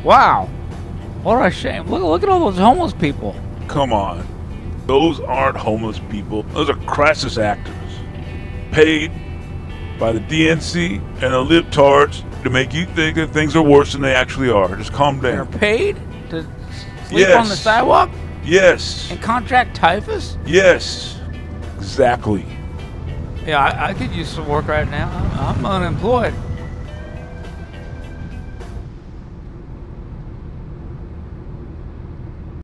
Wow. What a shame. Look at all those homeless people. Come on. Those aren't homeless people. Those are crisis actors. Paid by the DNC and the libtards to make you think that things are worse than they actually are. Just calm They're down. paid to sleep on the sidewalk Yes. and contract typhus? Yes. Exactly. Yeah, I could use some work right now. I'm unemployed.